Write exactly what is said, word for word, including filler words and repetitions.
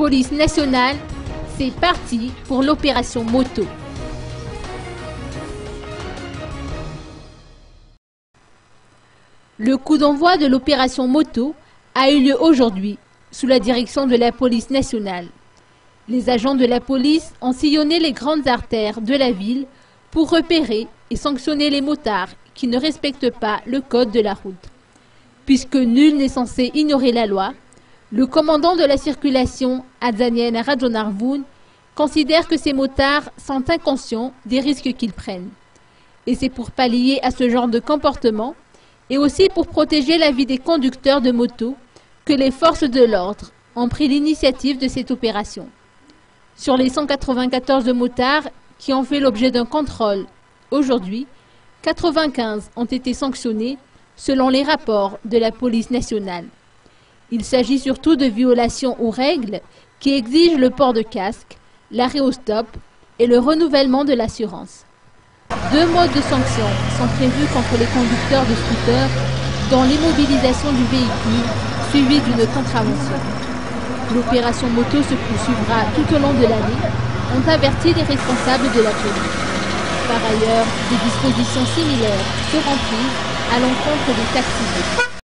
police nationale, c'est parti pour l'opération moto. Le coup d'envoi de l'opération moto a eu lieu aujourd'hui sous la direction de la police nationale. Les agents de la police ont sillonné les grandes artères de la ville pour repérer et sanctionner les motards qui ne respectent pas le code de la route. Puisque nul n'est censé ignorer la loi, le commandant de la circulation, Adzaniel Rajonarvoun, considère que ces motards sont inconscients des risques qu'ils prennent. Et c'est pour pallier à ce genre de comportement et aussi pour protéger la vie des conducteurs de moto que les forces de l'ordre ont pris l'initiative de cette opération. Sur les cent quatre-vingt-quatorze motards qui ont fait l'objet d'un contrôle aujourd'hui, quatre-vingt-quinze ont été sanctionnés selon les rapports de la police nationale. Il s'agit surtout de violations aux règles qui exigent le port de casque, l'arrêt au stop et le renouvellement de l'assurance. Deux modes de sanctions sont prévus contre les conducteurs de scooters, dont l'immobilisation du véhicule suivie d'une contravention. L'opération moto se poursuivra tout au long de l'année, ont averti les responsables de la police. Par ailleurs, des dispositions similaires seront prises à l'encontre des taxis.